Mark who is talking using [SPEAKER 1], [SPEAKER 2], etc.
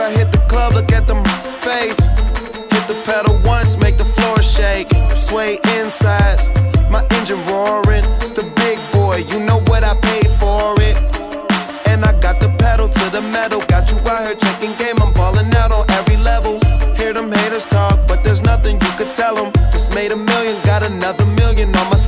[SPEAKER 1] I hit the club, look at them face. Hit the pedal once, make the floor shake. Sway inside, my engine roaring. It's the big boy, you know what I paid for it. And I got the pedal to the metal. Got you out here checking game, I'm ballin' out on every level. Hear them haters talk, but there's nothing you could tell them. Just made $1 million, got another million on my